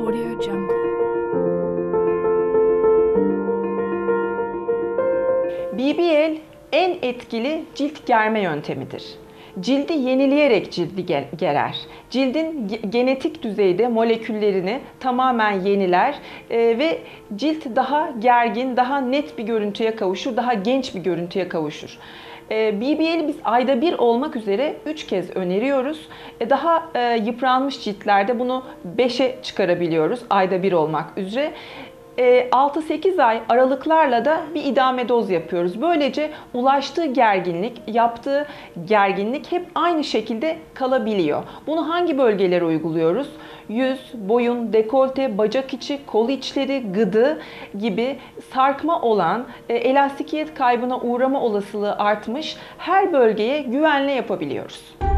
Audio Jungle. BBL en etkili cilt germe yöntemidir. Cildi yenileyerek cildi gerer. Cildin genetik düzeyde moleküllerini tamamen yeniler ve cilt daha gergin, daha net bir görüntüye kavuşur, daha genç bir görüntüye kavuşur. BBL'i biz ayda bir olmak üzere 3 kez öneriyoruz. Daha yıpranmış ciltlerde bunu 5'e çıkarabiliyoruz ayda bir olmak üzere. 6-8 ay aralıklarla da bir idame doz yapıyoruz. Böylece ulaştığı gerginlik, yaptığı gerginlik hep aynı şekilde kalabiliyor. Bunu hangi bölgelere uyguluyoruz? Yüz, boyun, dekolte, bacak içi, kol içleri, gıdı gibi sarkma olan, elastikiyet kaybına uğrama olasılığı artmış her bölgeye güvenle yapabiliyoruz.